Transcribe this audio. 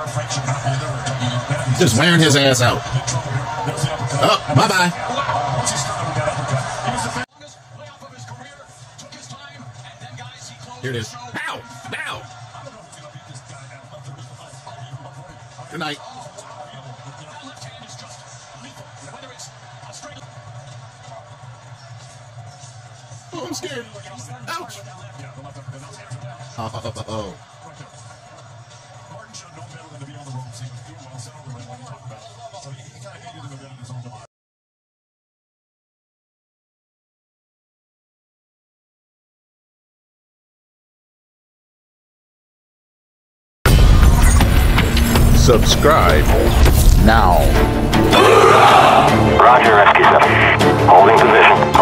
Just wearing his ass out. Oh, bye-bye. Here it is. Ow! Ow! Good night. Oh, I'm scared. Ouch. Oh. Subscribe now. Roger, Rescue 7. Holding position.